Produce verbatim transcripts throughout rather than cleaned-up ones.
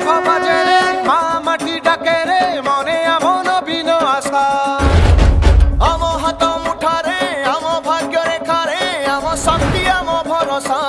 বাজে রে মা মাটি ডাকে রে মনে এমন নবীন আশা আম হাত মুঠারে আম ভাগ্য রেখারে আম শক্তি আম ভরসা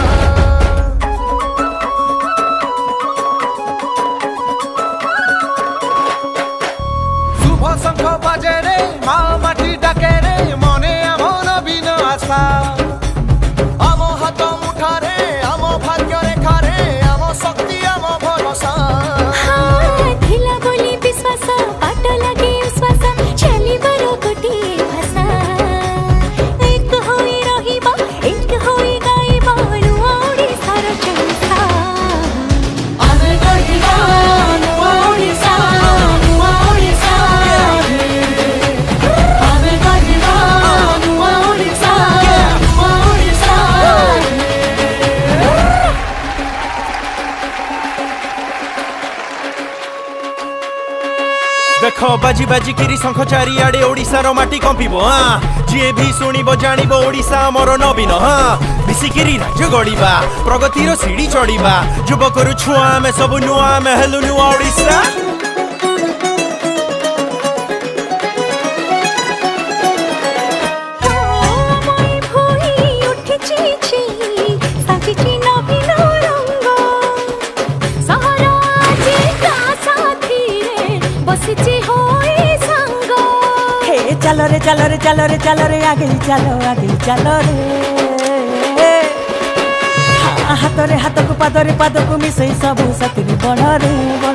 শুভ শঙ্খ বাজে রে মা মাটি ডাকে রে মনে এমন নবীন আশা আম হাত মুঠারে আম ভাগ্য রেখারে আম শক্তি আম ভরসা ଥିଲା ବୋଲି ବିଶ୍ୱାସ ପାଟ ଲାଗେ ଉଶ୍ୱାସ ଚାଲିବାର ଗୋଟିଏ ଭାଷା ଏକ ହୋଇ ରହିବ ଏକ ହୋଇ ଗାଇବ ନୂଆ ଓଡ଼ିଶାର ଚର୍ଚ୍ଚା ଆମେ ଗଢ଼ିବା ନୂଆ ଓଡ଼ିଶା ନୂଆ ଓଡ଼ିଶା ଆମେ ଗଢ଼ିବା ନୂଆ ଓଡ଼ିଶା ନୂଆ ଓଡ଼ିଶା देख बाजी बाजी किरी शंख चारिआडे ओडिशार माटी कंपिब हाँ जी भी शुणिब जानिब ओडिशा आमर नवीन हाँ मिसिकिरी राज्य गढ़िबा प्रगतिर सीढ़ी चढ़िबा युवकर छुआ आमे सब नुआ आमे हेलु नुआ ओडिशा चलो रे चलो रे चलो रे चलो रे आगे चलो आगे चलो रे हाथ रे हाथ को पाद रे पाद को मिसई सब सतरी बड़ रे